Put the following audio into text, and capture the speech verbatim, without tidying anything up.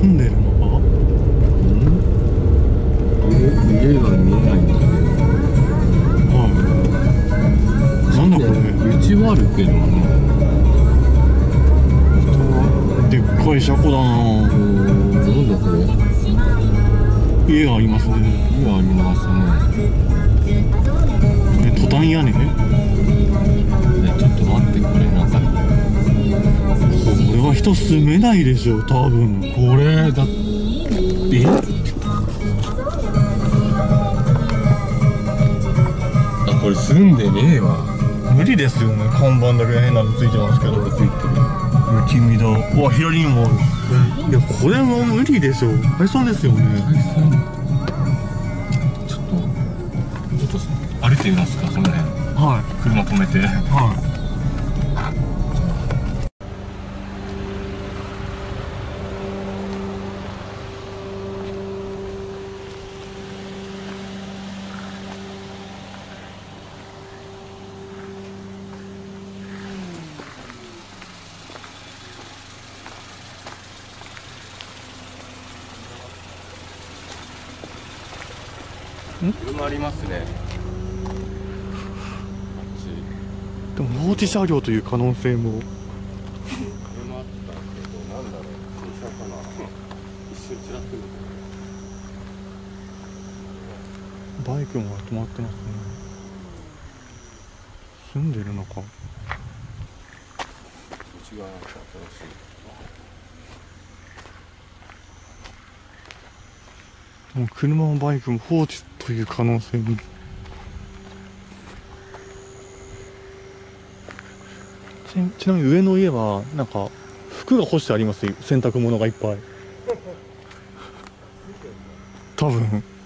んでるのか。 家が見えないんだけど。 はい。なんだこれ。 道はあるけどね。 でっかい車庫だな。 おー、なんだこれ。 家がありますね。 家ありますね。 これトタン屋根。 ね、ちょっと待って、これなんか。 これは人住めないでしょ、多分。 これだ。え？あ、これ住んでねえわ。 無理ですよね。看板だけ変なのついてますけど。 ついてる。 不気味だ。うわ、左にもある。いや、これも無理でしょ。配送ですよね。 ちょっと、ちょっと歩いてみますか、その辺。 は車止めて。 い。はい。 車ありますね。 でも放置車両という可能性も。 車あったけど、なんだろう、駐車かな。一瞬ちらっと見た。 バイクも止まってますね。住んでるのか。 こっち側なんか新しい。 もう車もバイクも放置という可能性も。ち, ちなみに上の家はなんか服が干してありますよ。洗濯物がいっぱい。多分。